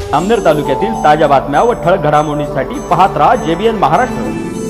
अमनेर तालुक्यातील ताज्या बातम्या व ठळक घडामोडींसाठी पाहत राहा JBN महाराष्ट्र।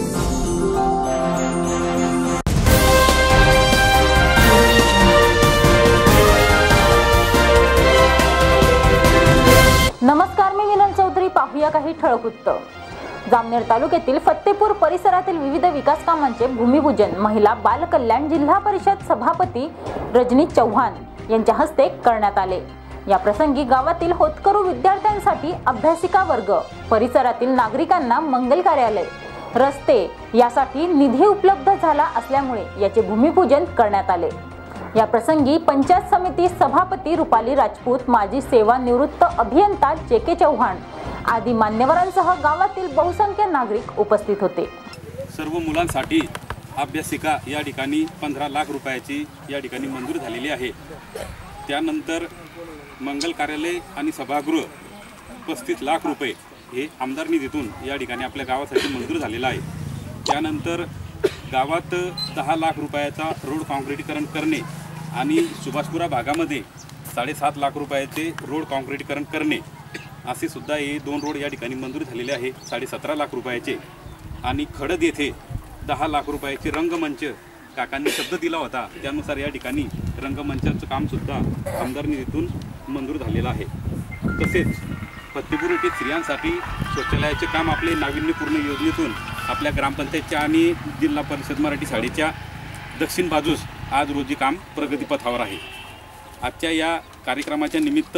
नमस्कार, मी विनल चौधरी। पाहूया काही ठळक वृत्त। जामनेर तालुक्यातील फत्तेपूर परिसरातील विविध विकास कामांचे भूमिपूजन महिला बाल कल्याण जिल्हा परिषद सभापती रजनी चव्हाण यांच्या हस्ते करण्यात आले। या प्रसंगी गावातील होतकरू विद्यार्थ्यांसाठी अभ्यासिका वर्ग, परिसरातील नागरिकांना मंगल कार्यालय, रस्ते यासाठी निधी उपलब्ध झाला असल्यामुळे याचे भूमिपूजन करण्यात आले। या प्रसंगी पंचायत समिती सभापती रुपाली राजपूत, माजी सेवानिवृत्त अभियंता JK चव्हाण आदी मान्यवरांसह गावातील बहुसंख्य नागरिक उपस्थित होते। सर्व मुलांसाठी अभ्यासिका या ठिकाणी 15 लाख रुपयाची या ठिकाणी मंजूर झालेली आहे। त्यानंतर मंगल कार्यालय आणि सभागृह 35 लाख रुपये हे आमदार निधीतून या ठिकाणी आपल्या गावासाठी मंजूर झालेला आहे। त्यानंतर गावात 10 लाख रुपयाचा रोड काँक्रिटीकरण करणे आणि सुभाषपुरा भागामध्ये 7.5 लाख रुपयाचे रोड काँक्रिटीकरण करणे असे सुद्धा हे 2 रोड या ठिकाणी मंजूर झालेले आहे 17.5 लाख रुपयाचे। आणि खडद येथे 10 लाख रुपयाचे रंगमंच काकांनी शब्द दिला होता, त्यानुसार या ठिकाणी रंगमंचाचं काम सुद्धा आमदार निधीतून मंजूर झालेलं आहे। तसेच फत्तेपूर येथील स्त्रियांसाठी शौचालयाचे काम आपले नाविन्यपूर्ण योजनेतून आपल्या ग्रामपंचायतच्या आणि जिल्हा परिषद मराठी शाळेच्या दक्षिण बाजूस आज रोजी काम प्रगतीपथावर आहे। आजच्या या कार्यक्रमाच्या निमित्त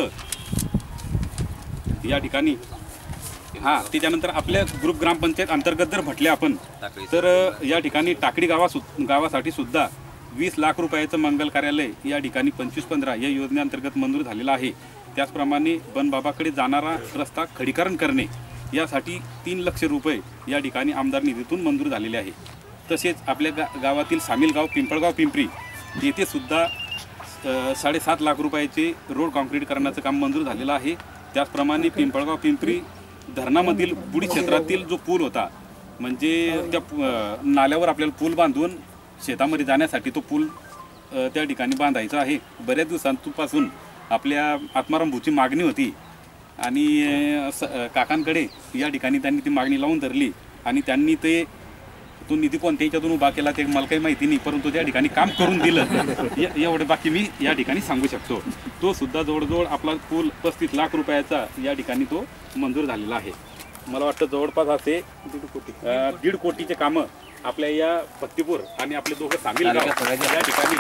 या ठिकाणी त्याच्यानंतर आपल्या ग्रुप ग्रामपंचायत अंतर्गत जर म्हटले आपण तर या ठिकाणी टाकडी गावासाठी सुद्धा 20 लाख रुपयाचं मंगल कार्यालय या ठिकाणी 25-15 या योजनेअंतर्गत मंजूर झालेला आहे। त्याचप्रमाणे बनबाबाकडे जाणारा रस्ता खडीकरण करणे यासाठी 3 लाख रुपये या ठिकाणी आमदार निधीतून मंजूर झालेले आहे। तसेच आपल्या गावातील सामीलगाव पिंपळगाव पिंपरी येथे सुद्धा 7.5 लाख रुपयाचे रोड काँक्रिटीकरणाचं काम मंजूर झालेलं आहे। त्याचप्रमाणे पिंपळगाव पिंपरी धरणामधील बुडी क्षेत्रातील जो पूल होता, म्हणजे त्या नाल्यावर आपल्याला पूल बांधून शेतामध्ये जाण्यासाठी तो पूल त्या ठिकाणी बांधायचा आहे। बऱ्याच दिवसांपासून आपल्या आत्माराम भाऊची मागणी होती आणि काकांकडे या ठिकाणी त्यांनी ती मागणी लावून धरली आणि त्यांनी तो निधी कोणत्या ह्याच्यातून उभा केला ते मला काही माहिती नाही, परंतु त्या ठिकाणी काम करून दिलं एवढं बाकी मी या ठिकाणी सांगू शकतो। तो सुद्धा जवळजवळ आपला पूल 35 लाख रुपयाचा या ठिकाणी तो मंजूर झालेला आहे। मला वाटतं जवळपास असे 1.5 कोटीचे कामं आपल्या या फत्तेपूर आणि आपले दोघं सामीलगाव या ठिकाणी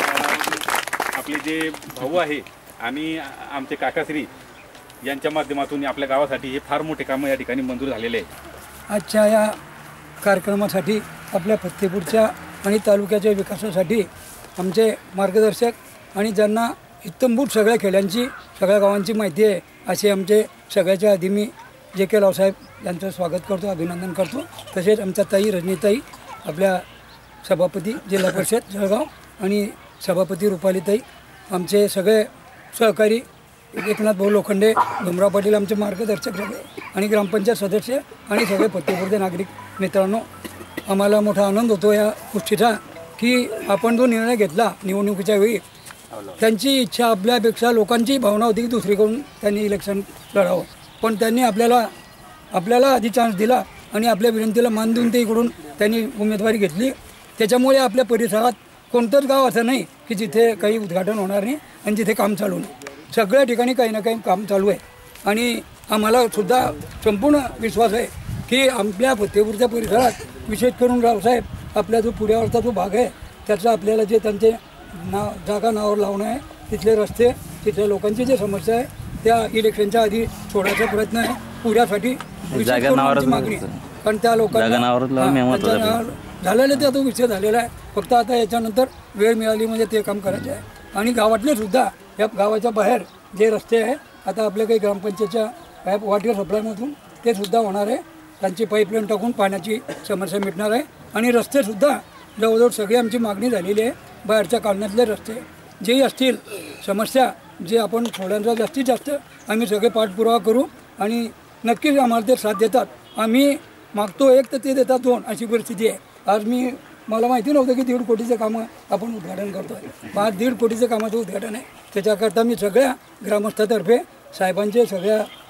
आपले जे भाऊ आहे आणि आमचे काकाश्री यांच्या माध्यमातून आपल्या गावासाठी हे फार मोठे कामं या ठिकाणी मंजूर झालेले आहे। आजच्या या कार्यक्रमासाठी आपल्या फत्तेपूरच्या आणि तालुक्याच्या विकासासाठी आमचे मार्गदर्शक आणि ज्यांना इत्तंभूत सगळ्या खेड्यांची सगळ्या गावांची माहिती आहे असे आमचे सगळ्याच्या आधी मी JK रावसाहेब यांचं स्वागत करतो, अभिनंदन करतो। तसेच आमच्या ताई रजनीताई, आपल्या सभापती जिल्हा परिषद जळगाव आणि सभापती रुपालीताई, आमचे सगळे सहकारी एकनाथ भाऊ लोखंडे, भीमराव पाटील आमचे मार्गदर्शक सगळे आणि ग्रामपंचायत सदस्य आणि सगळे फत्तेपूरचे नागरिक मित्रांनो, आम्हाला मोठा आनंद होतो या गोष्टीचा की आपण जो निर्णय घेतला निवडणुकीच्या वेळी, त्यांची इच्छा आपल्यापेक्षा लोकांची भावना होती की दुसरीकडून त्यांनी इलेक्शन लढावं, पण त्यांनी आपल्याला आधी चान्स दिला आणि आपल्या विनंतीला मान देऊन ते इकडून त्यांनी उमेदवारी घेतली। त्याच्यामुळे आपल्या परिसरात कोणतंच गाव असं नाही की जिथे काही उद्घाटन होणार नाही आणि जिथे काम चालू नाही। सगळ्या ठिकाणी काही ना काही काम चालू आहे आणि आम्हाला सुद्धा संपूर्ण विश्वास आहे की आपल्या फत्तेपूरच्या परिसरात विशेष करून रावसाहेब आपला जो पुढ्यावरचा जो भाग आहे त्याचा आपल्याला जे त्यांचे जागा नावावर लावणं आहे, तिथले रस्ते, तिथल्या लोकांची जे समस्या आहे त्या इलेक्शनच्या आधी सोडायचा प्रयत्न आहे पुढ्यासाठी मागणी, कारण त्या लोकांना झालेलं त्या तो विषय झालेला आहे। फक्त आता याच्यानंतर वेळ मिळाली म्हणजे ते काम करायचं आहे। आणि गावातले सुद्धा या गावाच्या बाहेर जे रस्ते आहे आता आपल्या काही ग्रामपंचायतच्या वॉटर सप्लायमधून ते सुद्धा होणार आहे, त्यांची पाईपलाईन टाकून पाण्याची समस्या मिटणार आहे। आणि रस्तेसुद्धा जवळजवळ सगळी आमची मागणी झालेली आहे। बाहेरच्या कालन्यातले रस्ते जेही असतील समस्या जे आपण थोड्यांचा जास्तीत जास्त आम्ही सगळे पाठपुरावा करू आणि नक्कीच आम्हाला ते साथ देतात। आम्ही मागतो 1 तर ते देतात 2 अशी परिस्थिती आहे। आज मला माहिती नव्हतं की 1.5 कोटीचं कामं आपण उद्घाटन करतो आहे। 1.5 कोटीचं कामाचं उद्घाटन आहे, त्याच्याकरता मी सगळ्या ग्रामस्थातर्फे साहेबांचे सगळ्या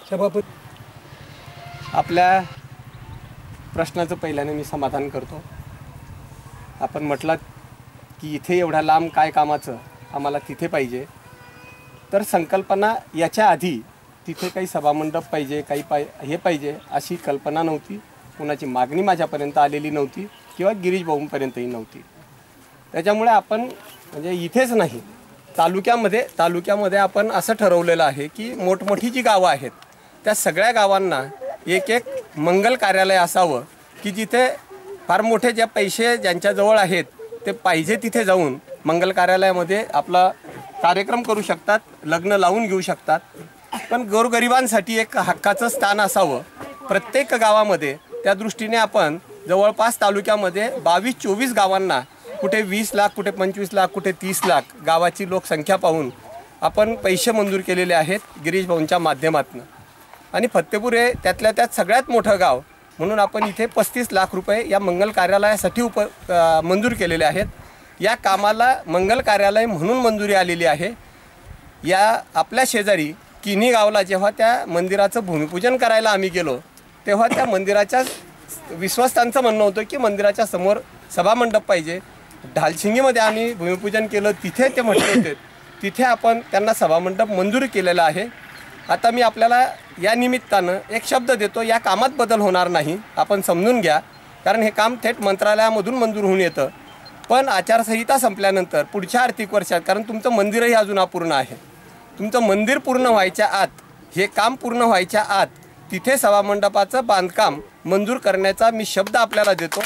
सभापती. आपल्या प्रश्नाचं पहिल्याने मी समाधान करतो. आपण म्हटलात की इथे एवढ्या लांब काय कामाचं, आम्हाला तिथे पाहिजे. तर संकल्पना याच्या आधी तिथे काही सभामंडप पाहिजे, काही हे पाहिजे अशी कल्पना नव्हती. कोणाची मागणी माझ्यापर्यंत आलेली नव्हती किंवा गिरीश भाऊंपर्यंतही नव्हती. त्याच्यामुळे आपण म्हणजे इथेच नाही, तालुक्यामध्ये आपण असं ठरवलेलं आहे की मोठमोठी जी गावं आहेत त्या सगळ्या गावांना एक एक मंगल कार्यालय असावं की जिथे फार मोठे ज्या पैसे ज्यांच्याजवळ आहेत ते पाहिजे तिथे जाऊन मंगल कार्यालयामध्ये आपला कार्यक्रम करू शकतात, लग्न लावून घेऊ शकतात. पण गोरगरिबांसाठी एक हक्काचं स्थान असावं प्रत्येक गावामध्ये. त्या दृष्टीने आपण जवळपास तालुक्यामध्ये 22-24 गावांना कुठे 20 लाख, कुठे 25 लाख, कुठे 30 लाख गावाची लोकसंख्या पाहून आपण पैसे मंजूर केलेले आहेत गिरीश भाऊंच्या माध्यमातून. आणि फत्तेपूर हे त्यातल्या त्यात सगळ्यात मोठं गाव म्हणून आपण इथे 35 लाख रुपये या मंगल कार्यालयासाठी मंजूर केलेले आहेत. या कामाला मंगल कार्यालय म्हणून मंजुरी आलेली आहे. या आपल्या शेजारी किन्ही गावला जेव्हा त्या मंदिराचं भूमिपूजन करायला आम्ही गेलो तेव्हा त्या मंदिराच्या विश्वासांचं म्हणणं होतं की मंदिराच्या समोर सभामंडप पाहिजे. ढालशिंगीमध्ये आम्ही भूमिपूजन केलं, तिथे ते म्हटले होते, तिथे आपण त्यांना सभामंडप मंजूर केलेला आहे. आता मी आपल्याला या निमित्तानं एक शब्द देतो, या कामात बदल होणार नाही, आपण समजून घ्या. कारण हे काम थेट मंत्रालयामधून मंजूर होऊन येतं. पण आचारसंहिता संपल्यानंतर पुढच्या आर्थिक वर्षात, कारण तुमचं मंदिरही अजून अपूर्ण आहे, तुमचं मंदिर पूर्ण व्हायच्या आत, हे काम पूर्ण व्हायच्या आत तिथे सभामंडपाचं बांधकाम मंजूर करण्याचा मी शब्द आपल्याला देतो.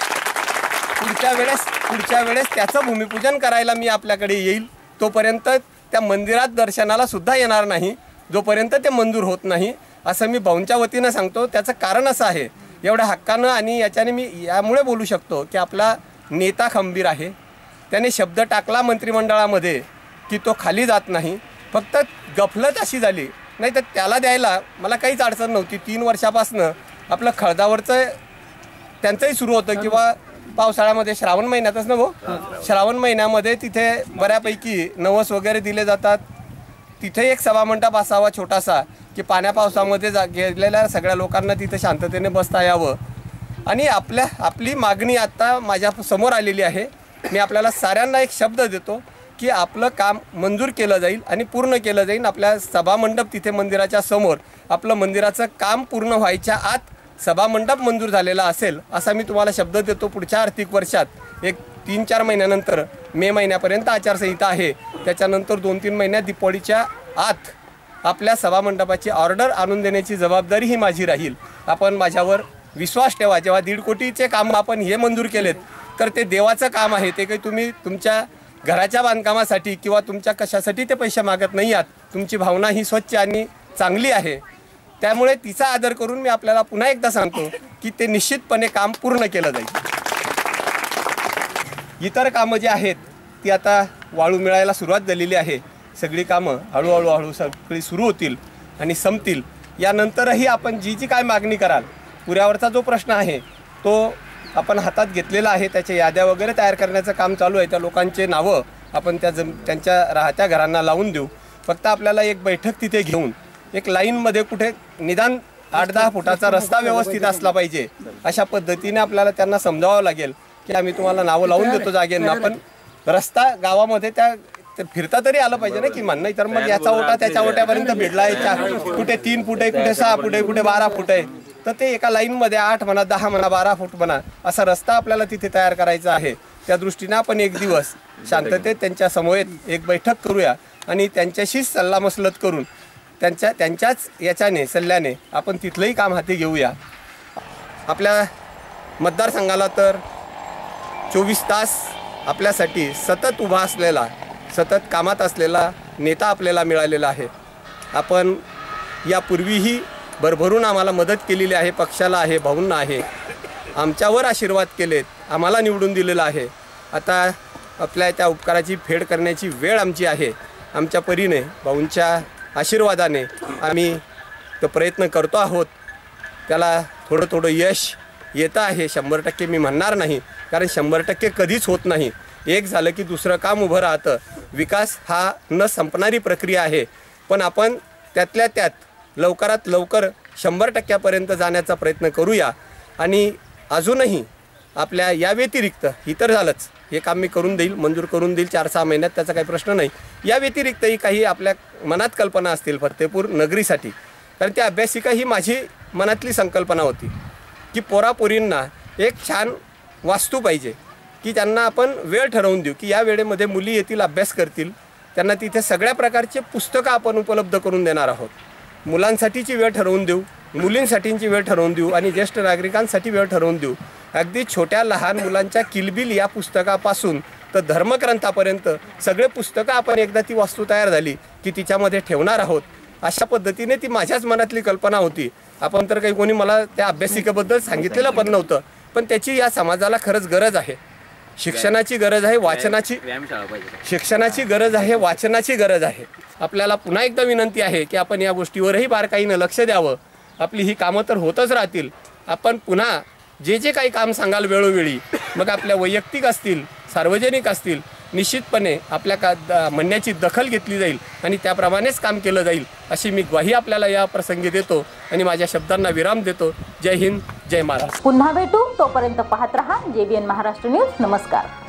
पुढच्या वेळेस त्याचं भूमिपूजन करायला मी आपल्याकडे येईल. तोपर्यंत त्या मंदिरात दर्शनाला सुद्धा येणार नाही जोपर्यंत ते मंजूर होत नाही, असं मी भाऊंच्या वतीनं सांगतो. त्याचं कारण असं आहे, एवढ्या हक्कानं आणि याच्याने मी यामुळे बोलू शकतो की आपला नेता खंबीर आहे. त्याने शब्द टाकला मंत्रिमंडळामध्ये की तो खाली जात नाही. फक्त गफलत अशी झाली, नाही तर त्याला द्यायला मला काहीच अडचण नव्हती. 3 वर्षापासनं आपलं खळदावरचं त्यांचंही सुरू होतं किंवा पावसाळ्यामध्ये श्रावण महिन्यातच ना भाऊ, श्रावण महिन्यामध्ये तिथे बऱ्यापैकी नवस वगैरे दिले जातात. तिथे एक सभामंडप असावा छोटासा की पाण्या पावसामध्ये गेलेल्या सगळ्या लोकांना तिथे शांततेने बसता यावं. आणि आपली मागणी आत्ता माझ्या समोर आलेली आहे. मी आपल्याला साऱ्यांना एक शब्द देतो की आपलं काम मंजूर केलं जाईल आणि पूर्ण केलं जाईल. आपल्या सभामंडप तिथे मंदिराच्या समोर आपलं मंदिराचं काम पूर्ण व्हायच्या आत सभामंडप मंजूर झालेला असेल असा मी तुम्हाला शब्द देतो. पुढच्या आर्थिक वर्षात एक 3-4 महिन्यानंतर, मे महिन्यापर्यंत आचारसंहिता आहे, त्याच्यानंतर 2-3 महिन्यात दिवाळीच्या आत आपल्या सभामंडपाची ऑर्डर आणून देण्याची जबाबदारी ही माझी राहील. आपण माझ्यावर विश्वास ठेवा. जेव्हा 1.5 कोटीचे काम आपण हे मंजूर केलेत तर ते देवाचं काम आहे. ते काही तुम्ही तुमच्या घराच्या बांधकामासाठी किंवा तुमच्या कशासाठी ते पैसे मागत नाही आहात. तुमची भावना ही स्वच्छ आणि चांगली आहे. त्यामुळे तिचा आदर करून मी आपल्याला पुन्हा एकदा सांगतो की ते निश्चितपणे काम पूर्ण केलं जाईल. इतर कामं जी आहेत ती आता वाळू मिळायला सुरुवात झालेली आहे. सगळी कामं हळूहळू सगळी सुरू होतील आणि संपतील. यानंतरही आपण जी काय मागणी कराल, पुऱ्यावरचा जो प्रश्न आहे तो आपण हातात घेतलेला आहे. त्याच्या याद्या वगैरे तयार करण्याचं काम चालू आहे. त्या लोकांचे नावं आपण त्यांच्या राहत्या घरांना लावून देऊ. फक्त आपल्याला एक बैठक तिथे घेऊन एक लाईनमध्ये कुठे निदान 8-10 फुटाचा रस्ता व्यवस्थित असला पाहिजे अशा पद्धतीने आपल्याला त्यांना समजावं लागेल की आम्ही तुम्हाला नावं लावून देतो जागेंना, पण रस्ता गावामध्ये त्या फिरता तरी आलं पाहिजे ना किमान. नाही तर मग याचा ओटा त्याच्या ओट्यापर्यंत भिडला, कुठे 3 फूट आहे, कुठे 6 फूट आहे, कुठे 12 फूट आहे. तर ते एका लाईनमध्ये 8 म्हणा, 10 म्हणा, 12 फूट म्हणा असा रस्ता आपल्याला तिथे तयार करायचा आहे. त्या दृष्टीने आपण एक दिवस शांततेत त्यांच्या समवेत एक बैठक करूया आणि त्यांच्याशीच सल्लामसलत करून त्यांच्याच याच्याने सल्ल्याने आपण तिथलंही काम हाती घेऊया. आपल्या मतदारसंघाला तर 24 तास आपल्यासाठी सतत उभा असलेला, सतत कामात असलेला नेता आपल्याला मिळालेला आहे. आपण यापूर्वीही भरभरून आम्हाला मदत केलेली आहे, पक्षाला आहे, भाऊंना आहे, आमच्यावर आशीर्वाद केलेत, आम्हाला निवडून दिलेलं आहे. आता आपल्या त्या उपकाराची फेड करण्याची वेळ आमची आहे. आमच्या परीने भाऊंच्या आशीर्वादाने आम्ही तो प्रयत्न करतो आहोत. त्याला थोडं यश येतं आहे. 100% मी म्हणणार नाही, कारण 100% कधीच होत नाही. एक झालं की दुसरं काम उभं राहतं. विकास हा न संपणारी प्रक्रिया आहे. पण आपण त्यातल्या त्यात लवकरात लवकर 100% जाण्याचा प्रयत्न करूया। आणि अजूनही आपल्या या व्यतिरिक्त इतर झालंच हे काम मी करून देईल, मंजूर करून देईल 4-6 महिन्यात, त्याचा काही प्रश्न नाही। या व्यतिरिक्तही काही आपल्या मनात कल्पना असतील फत्तेपूर नगरीसाठी, कारण ती अभ्यासिका ही माझी मनातली संकल्पना होती की पोरापोरींना एक छान वास्तू पाहिजे, की त्यांना आपण वेळ ठरवून देऊ की या वेळेमध्ये मुली येतील, अभ्यास करतील, त्यांना तिथे सगळ्या प्रकारचे पुस्तकं आपण उपलब्ध करून देणार आहोत। मुलांसाठीची वेळ ठरवून देऊ, मुलींसाठीची वेळ ठरवून देऊ आणि ज्येष्ठ नागरिकांसाठी वेळ ठरवून देऊ। अगदी छोट्या लहान मुलांच्या किलबिल या पुस्तकापासून तर धर्मग्रंथापर्यंत सगळे पुस्तकं आपण एकदा ती वास्तू तयार झाली की तिच्यामध्ये ठेवणार आहोत। अशा पद्धतीने ती माझ्याच मनातली कल्पना होती। आपण तर काही कोणी मला त्या अभ्यासिकेबद्दल सांगितलेलं पण नव्हतं, पण त्याची या समाजाला खरंच गरज आहे। शिक्षणाची गरज आहे, वाचनाची शिक्षणाची गरज आहे, वाचनाची गरज आहे। आपल्याला पुन्हा एकदा विनंती आहे की आपण या गोष्टीवरही बारकाईनं लक्ष द्यावं। आपली ही कामं तर होतच राहतील, आपण पुन्हा जे काही काम सांगाल वेळोवेळी, मग आपल्या वैयक्तिक असतील, सार्वजनिक असतील, निश्चितपणे आपल्या म्हणण्याची दखल घेतली जाईल आणि त्याप्रमाणेच काम केलं जाईल अशी मी ग्वाही आपल्याला या प्रसंगी देतो आणि माझ्या शब्दांना विराम देतो। जय हिंद, जय महाराष्ट्र। पुन्हा भेटू, तोपर्यंत पाहत रहा JBN महाराष्ट्र न्यूज। नमस्कार।